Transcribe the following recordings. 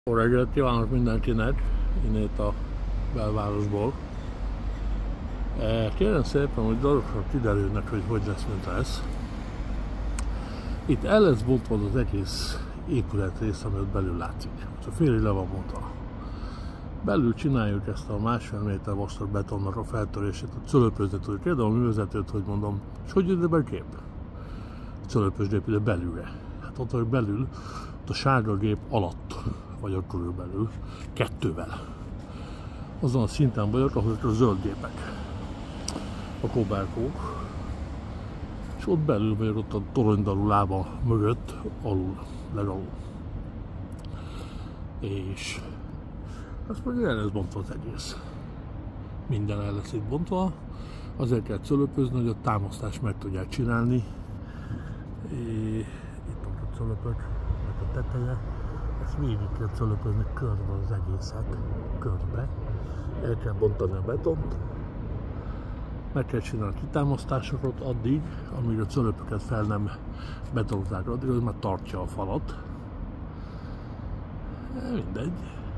Jó reggelt kívánok mindenkinek, innét a belvárosból. Kérem szépen, hogy darabokra kiderülnek, hogy lesz, mint lesz. Itt el lesz bontva az egész épületrész, amit belül látszik. Csak félig le van bontva. Belül csináljuk ezt a 1,5 méter vastag betonnak a feltörését, a cölöpözni tudjuk. Kérdem a művezetőt, hogy mondom, és hogy ide be a gép? A cölöpös gép ide belülre. Hát ott vagy belül, ott a sárga gép alatt vagyok körülbelül, kettővel. Azon a szinten vagyok, ahol a zöld gépek, a kobelkók, és ott belül vagyok, ott a toronydalú lába mögött, alul, legalul. És azt mondja, el lesz bontva az egész. Minden el lesz itt bontva, azért kell cölöpözni, hogy a támasztást meg tudják csinálni. Itt a cölöpök, meg a teteje. Ezt végig kell cölöpözni körbe az egészet, körbe. El kell bontani a betont, meg kell csinálni kitámasztásokat addig, amíg a cölöpöket fel nem betonozzák, addig az már tartja a falat. Mindegy.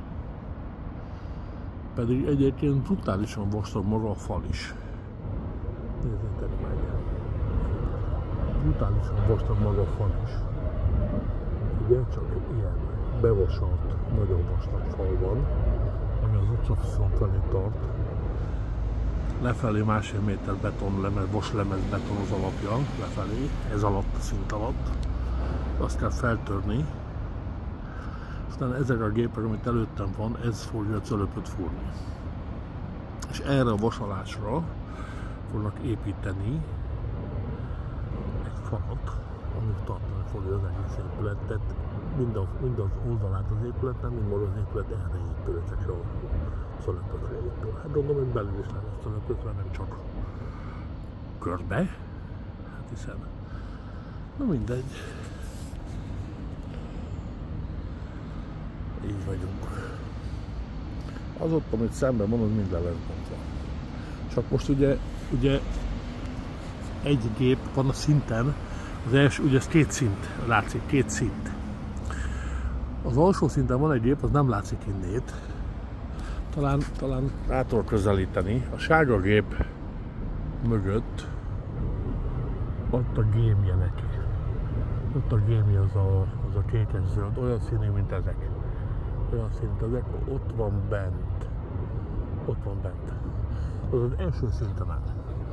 Pedig egyébként brutálisan vastag maga a fal is. Nézzétek meg! Brutálisan vastag maga a fal is. Ugye csak ilyen bevasalt, nagyon vastag fal van, ami az utcafront felé tart. Lefelé 1,5 méter betonlemez, vaslemez beton az alapja, lefelé, ez alatt, a szint alatt. Azt kell feltörni. Aztán ezek a gépek, amit előttem van, ez fogja a cölöpöt fúrni. És erre a vasalásra fognak építeni egy falat, ami tartani fogja az egész épületet, mind az oldalát az épületnek, mind maga az épület erre épül, ezekre a cölöpökre épül. Hát gondolom, hogy belül is lesz cölöpökre, nem csak körbe. Hát hiszen, na mindegy. Így vagyunk. Az ott, amit szemben van, az mind le lesz bontva. Csak most ugye egy gép van a szinten, az első, ugye ez két szint, látszik, két szint. Az alsó szinten van egy gép, az nem látszik innét. Talán rá tudok közelíteni. A sárga gép mögött ott a gémje neki. Ott a gémje az a kékes-zöld, olyan színű, mint ezek. Olyan színű, mint ezek, ott van bent. Ott van bent. Az az első szinten áll.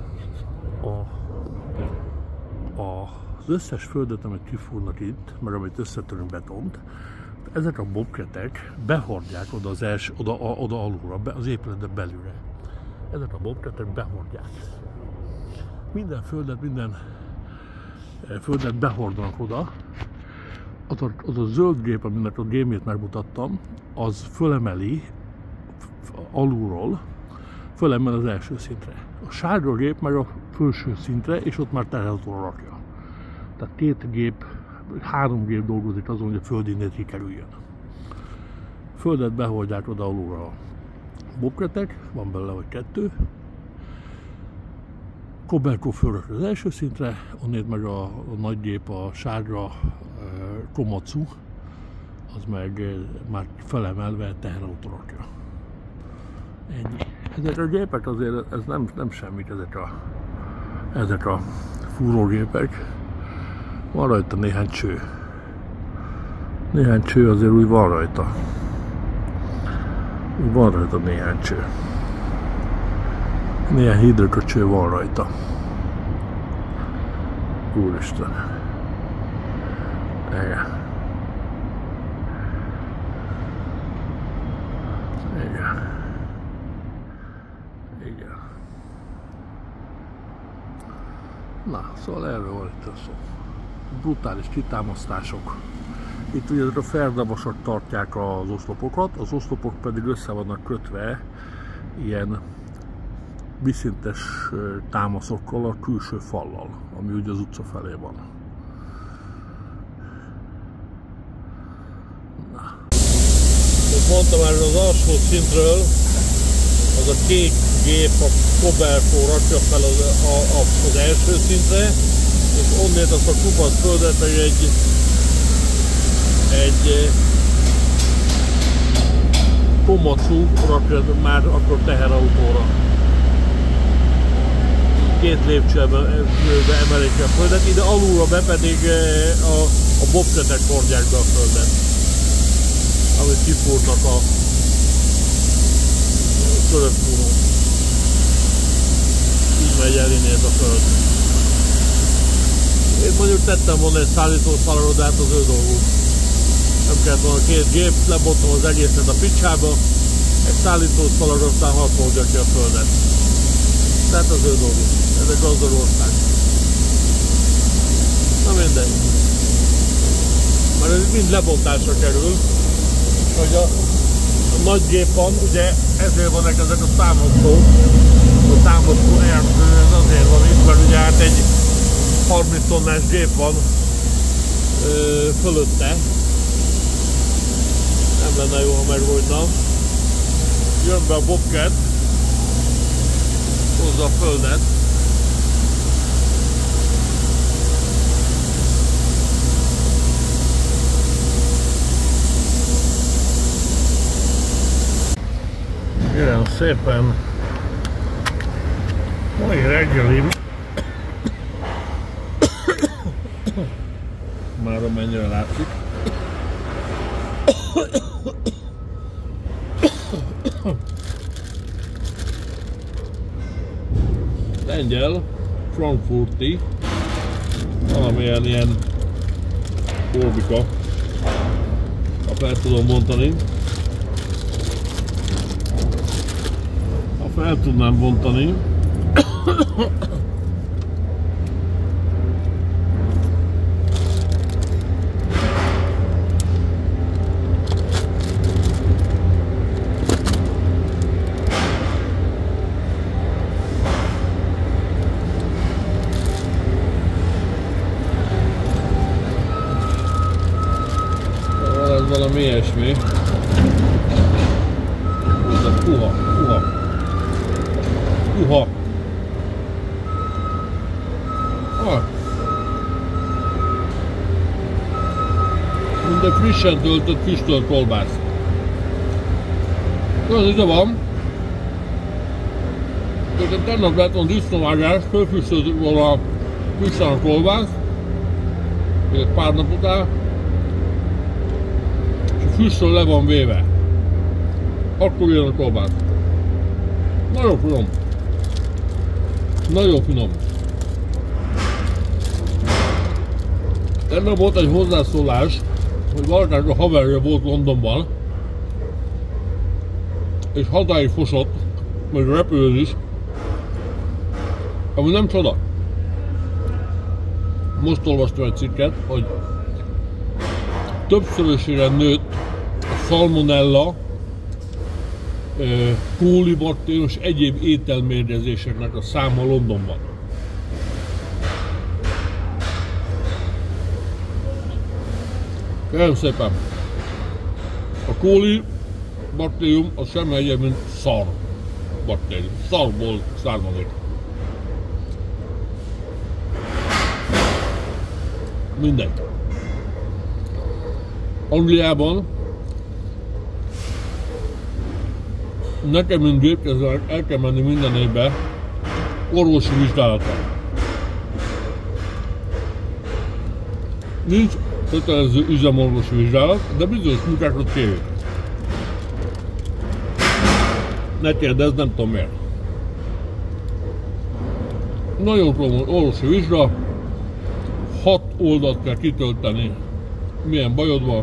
Az összes földet, amit kifúrnak itt, meg amit összetörünk betont, ezek a bobketek behordják oda alulra, az épületbe belülre. Ezek a bobketek behordják. Minden földet behordanak oda. Az a zöld gép, aminek a gémjét megmutattam, az fölemeli alulról, fölemel az első szintre. A sárga gép meg a felső szintre, és ott már terheltóra rakja. Tehát két gép, 3 gép dolgozik azon, hogy a föld innét kikerüljön. Földet behordják oda alulra a bobketek, van belőle vagy 2. Kobelkó fölrakja az első szintre, onnét meg a nagy gép, a sárga Komatsu, az meg már felemelve teherautóra rakja. Ennyi. Ezek a gépek azért, ez nem semmit, ezek a fúrógépek. Van rajta néhány cső. Néhány cső azért úgy van rajta. Van rajta néhány cső. Néhány hidrika cső van rajta. Úristen. Igen. Igen. Igen. Na, szóval erről van itt szó. Brutális kitámasztások. Itt ugye a ferdavasak tartják az oszlopokat, az oszlopok pedig össze vannak kötve ilyen vízszintes támaszokkal a külső fallal, ami ugye az utca felé van. Na. Mondtam már, az alsó szintről az a kék gép, a Kobelkó rakja fel az első szintre, és onnét azt a kupac földet meg egy Komatsu rakja már akkor teherautóra. 2 lépcsőben emelik a földet, ide alulra be pedig a bobsetek hordják be a földet, amit kifúrnak a körökfúrón. Így megy el innét a föld. Én mondjuk tettem volna egy szállítószalagot, de hát az ő dolguk. Nem kellett volna 2 gép, lebottom az egészet a picsába, egy szállítószalag, aztán hadd hordja ki a földet. Tehát az ő dolguk. Ez egy gazdag ország. Na mindegy. Már ez mind lebontásra kerül, hogy a nagy gép van, ugye ezért vannak ezek a támasztók, a támasztó erdő, ez azért van itt, mert ugye hát egy 30 tonnás gép van fölötte. Nem lenne jó, ha megvogyna. Jön be a bobcat, hozza a földet. Jön szépen mai reggelim. Már amennyire látszik. Lengyel, frankfurti, valamilyen ilyen korbika, ha fel tudom bontani. Ha fel tudnám bontani, valami ilyesmi. Puha. Mint egy frissen töltött füstölt kolbász. Az ide van. Tehát tegnap lett a disznóvágás, fölfüstöltük volna frissen a kolbász. Egy pár nap után. Füstről le van véve. Akkor jön a kolbász. Nagyon finom. Nagyon finom. Ennek volt egy hozzászólás, hogy valakinek a haverja volt Londonban, és hazáig fosott, meg repülőz is, ami nem csoda. Most olvastam egy cikket, hogy többszörösére nőtt a salmonella, kólibaktérium és egyéb ételmérgezéseknek a száma Londonban. Kérem szépen, a kólibaktérium az semmi egyéb, mint szar baktérium. Szarból származik. Mindegy. Angliában nekem, mint gépkezelőnek el kell menni minden évben orvosi vizsgálatra. Nincs kötelező üzemorvosi vizsgálat, de bizonyos munkákra kérjük. Ne kérdezz, nem tudom miért. Nagyon komoly orvosi vizsga, 6 oldalt kell kitölteni, milyen bajod van.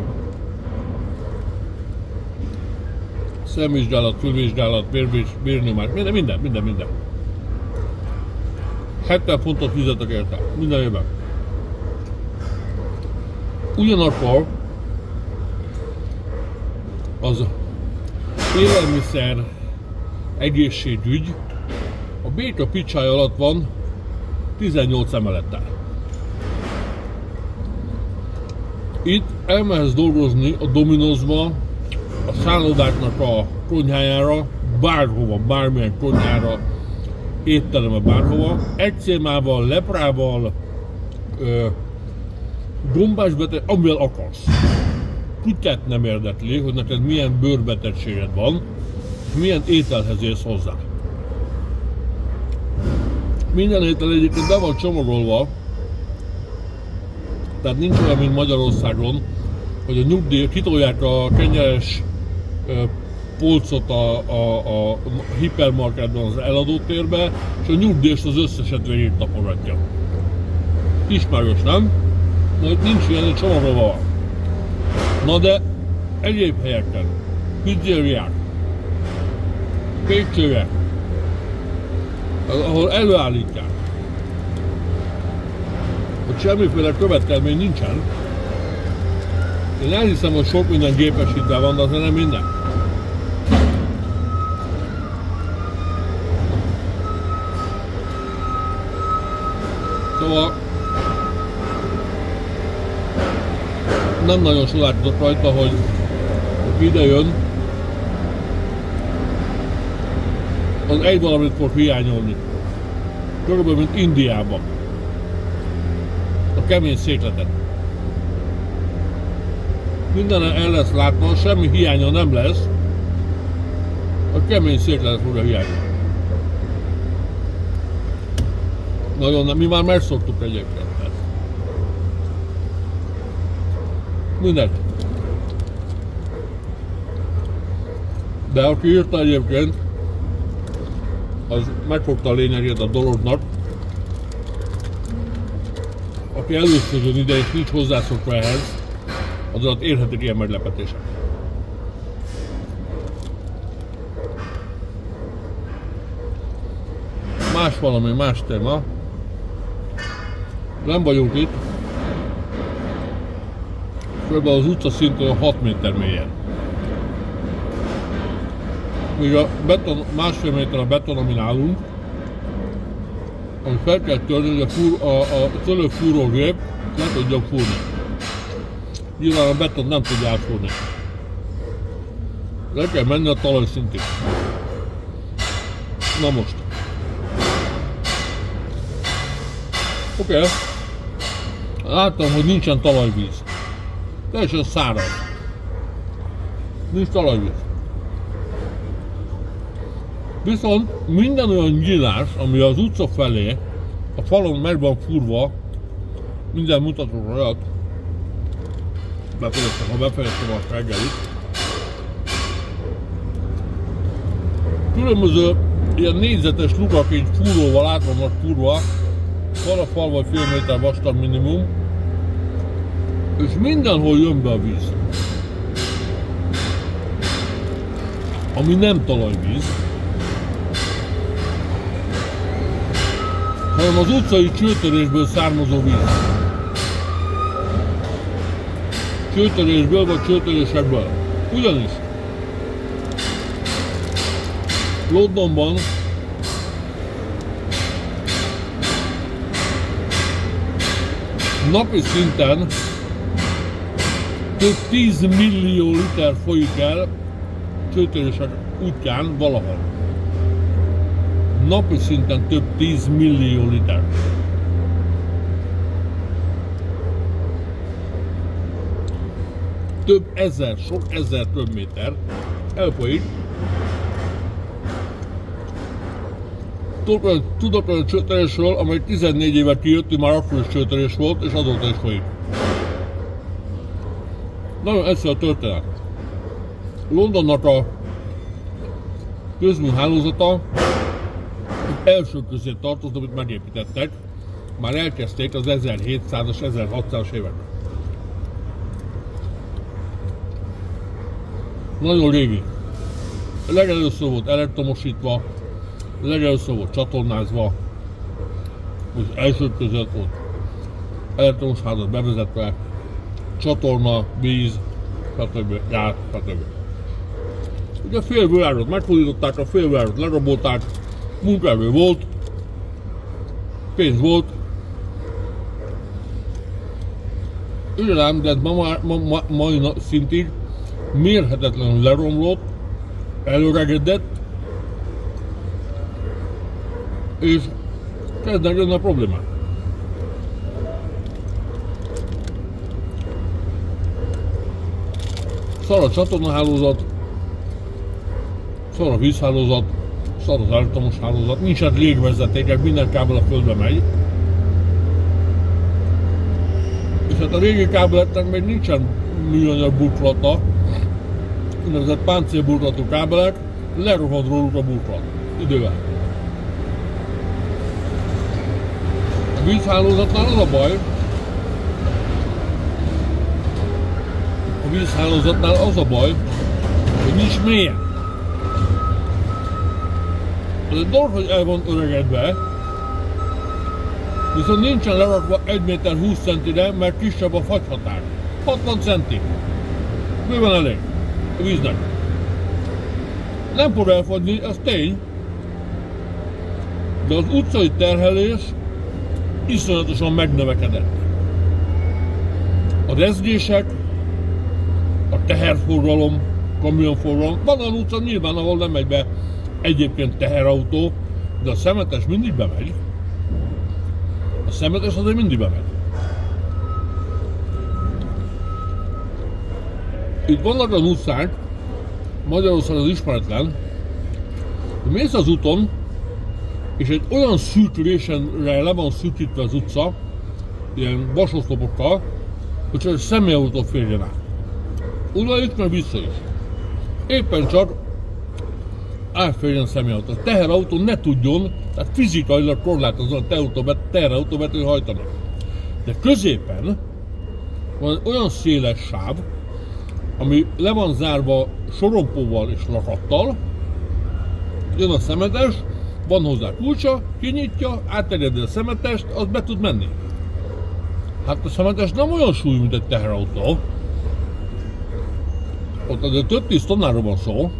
Szemvizsgálat, fülvizsgálat, bérnyomás, minden. 70 fontot fizetek érte, minden évben. Ugyanakkor az élelmiszer egészségügy a béka picsája alatt van 18 emelettel. Itt elmehetsz dolgozni a Domino'sba, a szállodáknak a konyhájára, bárhova, bármilyen konyhára, étterembe, bárhova, eczémával, leprával, gombásbeteg, amivel akarsz. kutyát nem érdekli, hogy neked milyen bőrbetegséged van, és milyen ételhez érsz hozzá. Minden étel egyébként be van csomagolva, tehát nincs olyan, mint Magyarországon, hogy a nyugdíj, kitolják a kenyeres polcot a hipermarketben az eladótérbe, és a nyugdíjas az összeset végig tapogatja. Ismerős, nem? Na itt nincs ilyen, egy csomagolva van. Na de egyéb helyeken, pizzériák, pékségek, ahol előállítják, hogy semmiféle következmény nincsen. Én elhiszem, hogy sok minden gépesítve van, de azért nem minden. Szóval nem nagyon csodálkozok rajta, hogy ide jön, az egy valamit fog hiányolni. Körülbelül, mint Indiában. A kemény székletet. Minden el lesz látva, semmi hiánya nem lesz. A kemény székletet fogja hiányolni. Nagyon nem, mi már megszoktuk egyébként. Mindegy. De aki írta egyébként, az megfogta a lényegét a dolognak. Aki először jön ide és nincs hozzászokva ehhez, az alatt érhetik ilyen meglepetések. Más téma. Nem vagyunk itt. Körülbelül az utca szintől 6 méter mélyen. Míg a beton, másfél méter a beton, amin állunk, amit fel kell törni, hogy a szőlőfúrógép le tudjon fúrni. Nyilván a beton nem tudja átfúrni. Le kell menni a talajszintig. Na most. Oké. Láttam, hogy nincsen talajvíz. Teljesen száraz. Nincs talajvíz. Viszont minden olyan nyílás, ami az utca felé, a falon meg van fúrva, minden mutatóra alatt, befejeztem a reggelit. Különböző ilyen négyzetes lukaként fúróval át vannak fúrva, fal a fal vagy fél méter vastag minimum, és mindenhol jön be a víz. Ami nem talajvíz, hanem az utcai csőtörésből származó víz. Csőtörésből vagy csőtörésekből. Ugyanis Londonban napi szinten több 10 millió liter folyik el csőtörések útján valahol. Napi szinten több 10 millió liter. Több ezer, sok ezer köbméter elfolyik. Tudok olyan csőtörésről, amely 14 éve kijött, már akkor is csőtörés volt, és azóta is folyik. Nagyon egyszerű a történet. Londonnak a közműhálózata első közé tartozott, amit megépítettek. Már elkezdték az 1700-as, 1600-as években. Nagyon régi. Legelőször volt elektromosítva, legelőször volt csatornázva, az első között volt elektromos házat bevezetve, csatorna, víz, stb. Gáz, stb. Ugye a félvilágot meghódították, a félvilágot lerabolták, munkaerő volt, pénz volt. Ugyanám, de ez mai szintig mérhetetlenül leromlott, előregedett, és kezdnek jönni a problémák. Szar a csatornahálózat, szar a vízhálózat, szar az elektromos hálózat, nincsen légvezetékek, minden kábel a földbe megy. És hát a régi kábeleknek még nincsen műanyag burkolata, úgynevezett páncélburkolatú kábelek, lerohad róluk a burkolat idővel. A vízhálózatnál az a baj, hogy nincs mélyen. Ez egy dolog, hogy el van öregedve, viszont nincsen lerakva 1 méter 20 centire, mert kisebb a fagyhatár. 60 centi. Bőven elég a víznek. Nem fog elfagyni, ez tény, de az utcai terhelés iszonyatosan megnövekedett. A rezgések, a teherforgalom, kamionforgalom, van olyan utca nyilván, ahol nem megy be egyébként teherautó, de a szemetes mindig bemegy. A szemetes azért mindig bemegy. Itt vannak az utcák, Magyarország az ismeretlen, hogy mész az úton, és egy olyan szűkülésenre le van szűkítve az utca, ilyen vasoszlopokkal, hogy csak egy személyautó férjen át. Oda itt meg vissza is. Éppen csak átférjen személyautó. A teherautó ne tudjon, tehát fizikailag korlátozóan a teherautó be tudja hajtani. De középen van olyan széles sáv, ami le van zárva sorompóval és lakattal, jön a szemetes, van hozzá kulcsa, kinyitja, átterjedi a szemetest, az be tud menni. Hát a szemetes nem olyan súly, mint egy teherautó. Ott azért több 10 tonnáról van szó.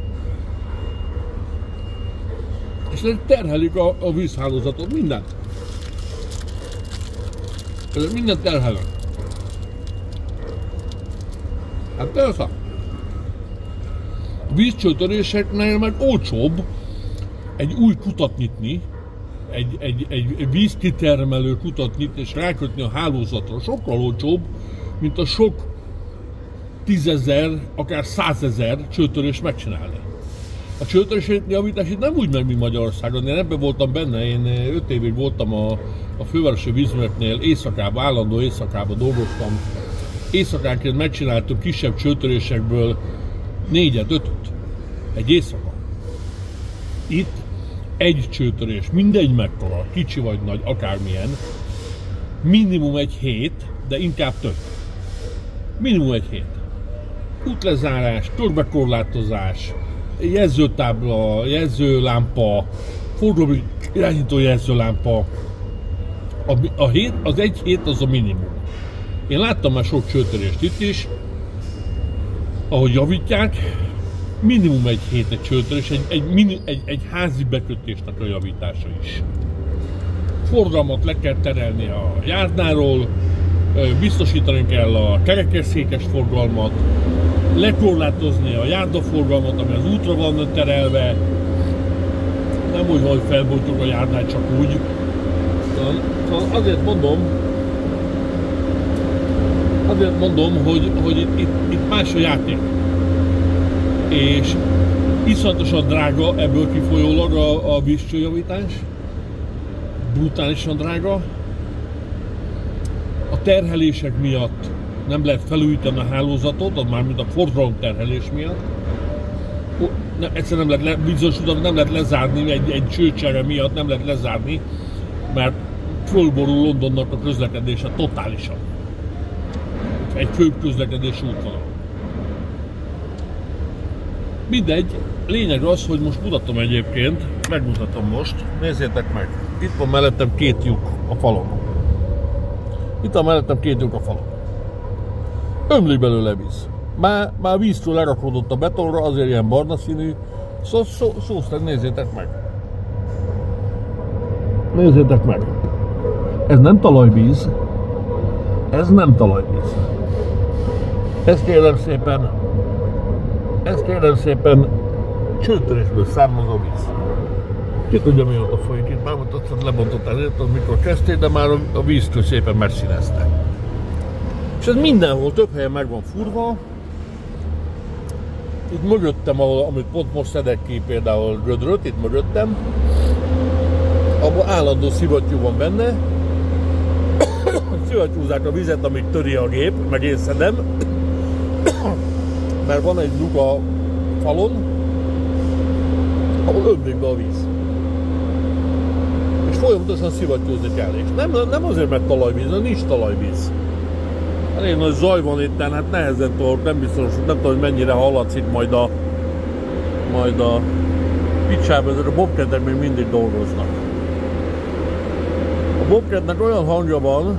És terhelik a vízhálózatot, mindent. Mindent terhelnek. Hát persze. A vízcsőtöréseknél meg olcsóbb egy új kutat nyitni, egy vízkitermelő kutat nyitni és rákötni a hálózatra. Sokkal olcsóbb, mint a sok 10 000, akár 100 000 csőtörést megcsinálni. A csőtörés javítást itt nem úgy meg, mint Magyarországon. Én ebben voltam benne, én 5 évig voltam a fővárosi vízműveknél, éjszakában, állandó éjszakában dolgoztam. Éjszakánként megcsináltuk kisebb csőtörésekből 4-5-öt. Egy éjszaka. Itt egy csőtörés, mindegy mekkora, kicsi vagy nagy, akármilyen, minimum egy hét, de inkább több. Minimum egy hét. Útlezárás, körbekorlátozás, jelzőtábla, jelzőlámpa, forduló irányító jelzőlámpa. Az egy hét az a minimum. Én láttam már sok csőtörést itt is, ahogy javítják, minimum egy hét egy csőtörés, egy házi bekötésnek a javítása is. Forgalmat le kell terelni a járdáról, biztosítani kell a kerekesszékes forgalmat, lekorlátozni a járdaforgalmat, ami az útra van terelve. Nem úgy van, hogy felbontjuk a járdát csak úgy. Azért mondom, hogy itt más a játék. És iszonyatosan drága ebből kifolyólag a vízcsőjavítás. Brutálisan drága. A terhelések miatt nem lehet felújítani a hálózatot, az már mint a forgalomterhelés miatt. Egyszerűen nem lehet, bizonyos utat nem lehet lezárni, egy csőcsere miatt nem lehet lezárni, mert fölborul Londonnak a közlekedése totálisan. Egy fő közlekedési útvonal. Mindegy, lényeg az, hogy most mutatom egyébként, megmutatom most, nézzétek meg, itt van mellettem 2 lyuk a falon. Itt van mellettem 2 lyuk a falon. Ömlik belőle víz. Már víztől lerakódott a betonra, azért ilyen barna színű. Szó szerint nézzétek meg. Nézzétek meg. Ez nem talajvíz. Ez nem talajvíz. Ez kérem szépen csőtörésből származó víz. Ki tudja mióta folyik itt, már mutatszat lebontottál, mikor kezdtél, de már a víztől szépen megszínezte. És ez mindenhol, több helyen meg van furva, itt mögöttem, amit pont most szedek ki például gödröt, itt mögöttem, abban állandó szivattyú van benne, szivattyúzzák a vizet, amit töri a gép, meg én szedem, mert van egy luk a falon, ahol ömlik be a víz. És folyamatosan szivattyúzni kell. És nem azért, mert talajvíz, mert nincs talajvíz. Elég nagy zaj van itt, hát nehezen tudok, nem biztos, nem tudom, hogy mennyire hallatszik majd a picsában, ezek a bobcatek még mindig dolgoznak. A bobcatnek olyan hangja van,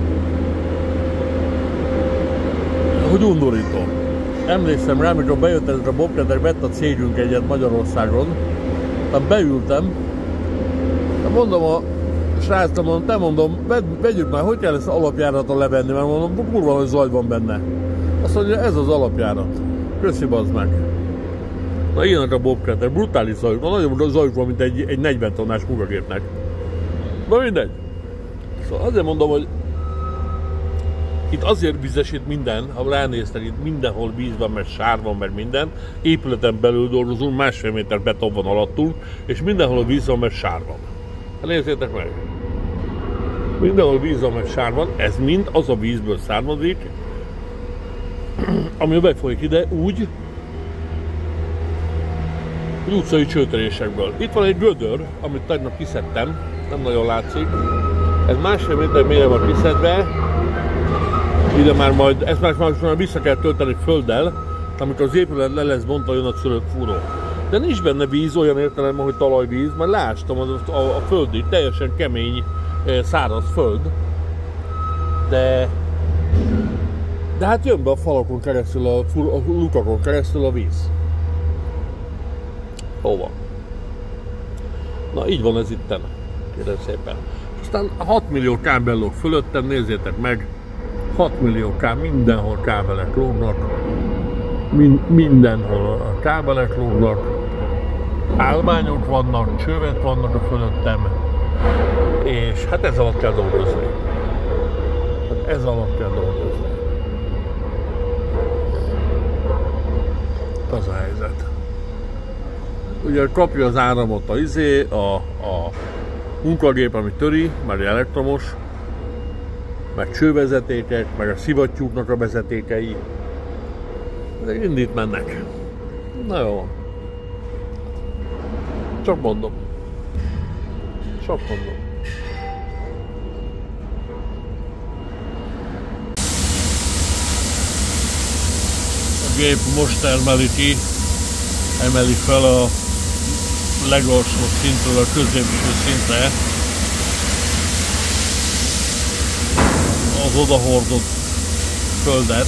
hogy undorító. Emlékszem rá, amikor bejött ez a bobcatek, vett a cégünk egyet Magyarországon, tehát beültem, mondom a srácra, mondom, te mondom, vegyük már, hogy kell ezt az alapjáraton levenni, mert mondom, kurva, hogy zaj van benne. Azt mondja, ez az alapjárat. Köszi, bazd meg. Na ilyenek a bobcatek, brutális zajuk van, nagyon zajuk van, mint egy 40 tonnás munkagépnek. Na mindegy. Szóval azért mondom, hogy itt azért vizesít minden, ha ránéztek, itt mindenhol víz van, mert sár van, mert minden. Épületen belül dolgozunk, 1,5 méter beton van alattunk, és mindenhol a víz van, mert sár van. Nézzétek meg! Mindenhol víz van, mert sár van, ez mind az a vízből származik, ami befolyik ide úgy, hogy utcai csőtörésekből. Itt van egy gödör, amit tegnap kiszedtem, nem nagyon látszik. Ez 1,5 méter mélyre van kiszedve, ide már majd, ezt már vissza kell tölteni földdel, amikor az épület le lesz bontva, jön a szülőfúró. De nincs benne víz olyan értelemben, hogy talajvíz, mert lástam a földi, teljesen kemény, száraz föld. De hát jön be a falakon keresztül, a lukakon keresztül a víz. Hova? Na így van ez itten, kérem szépen. Aztán 6 millió kábel lóg fölöttem, nézzétek meg, 6 millió mindenhol kábelek lógnak, mindenhol a kábelek lógnak, állványok vannak, csövek vannak a fölöttem, és hát ez alatt kell dolgozni. Hát ez alatt kell dolgozni. Az a helyzet. Ugye kapja az áramot a munkagép, ami töri, mert elektromos, meg csővezetékek, meg a szivattyúknak a vezetékei. Ezek indít mennek. Na jó. Csak mondom. Csak mondom. A gép most emeli fel a legalsó szintről a középső szintre az odahordott földet.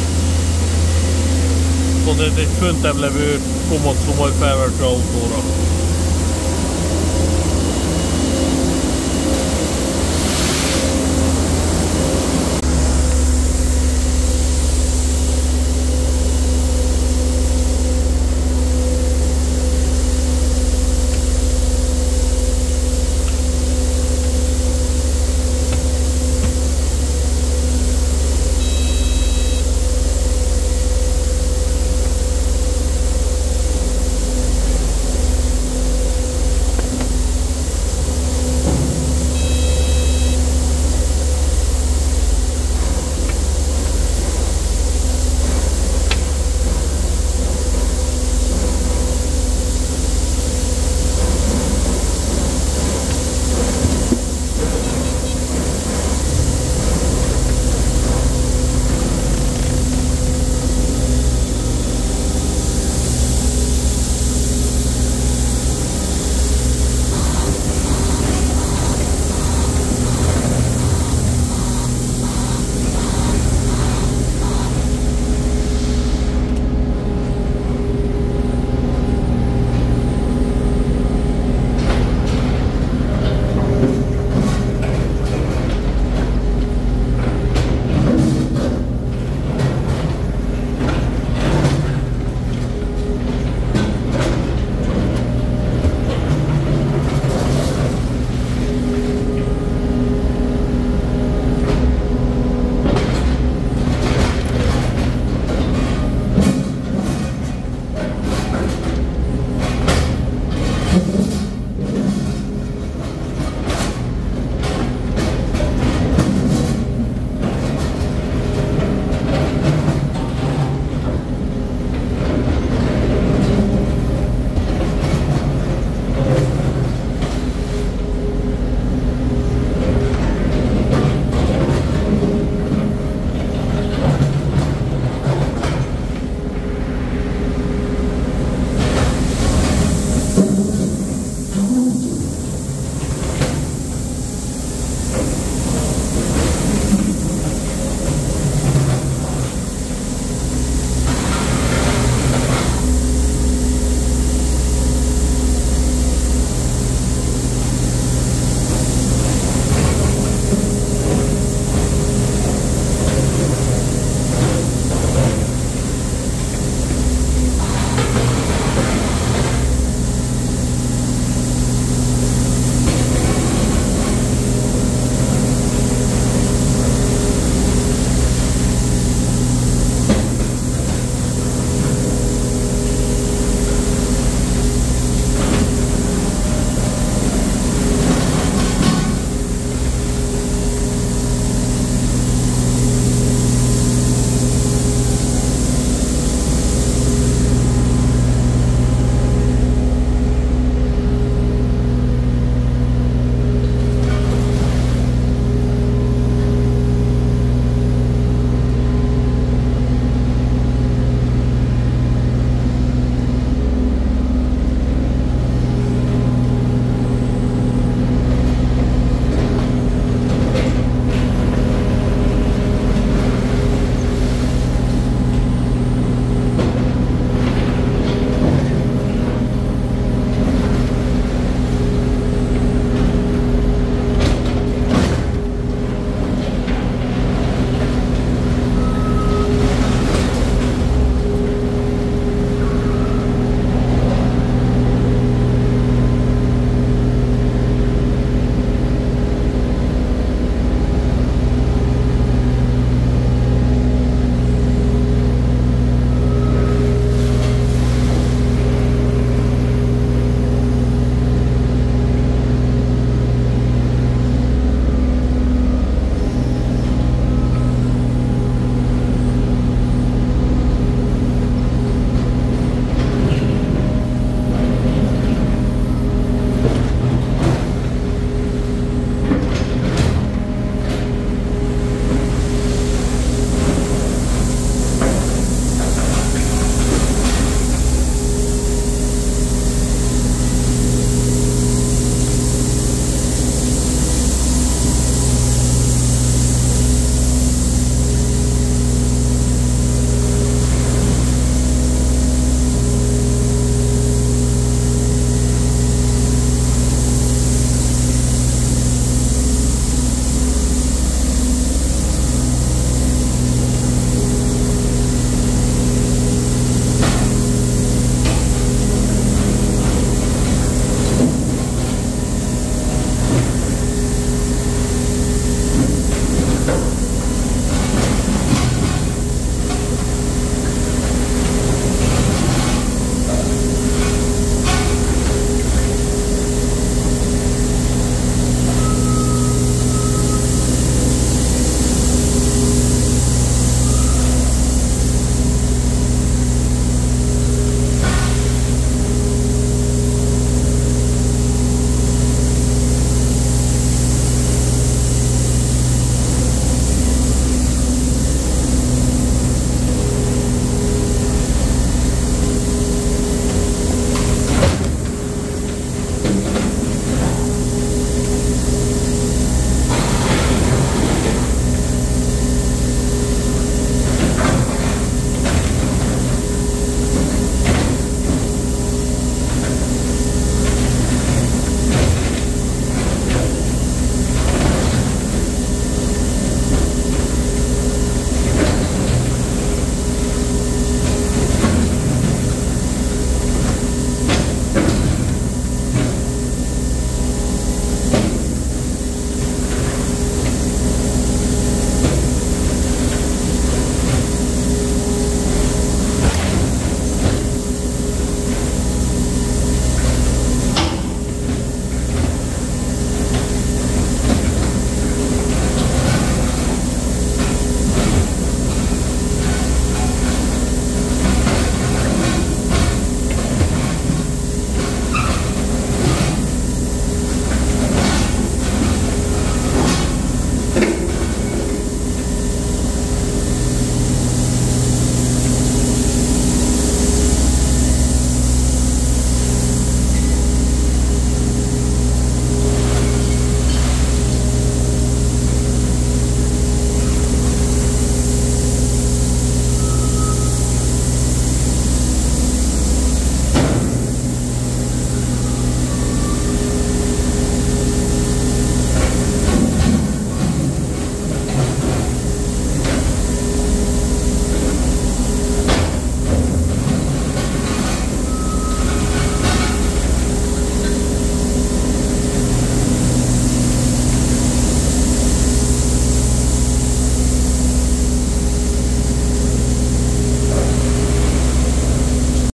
Egy föntebb levő Komatsu majd felvette autóra.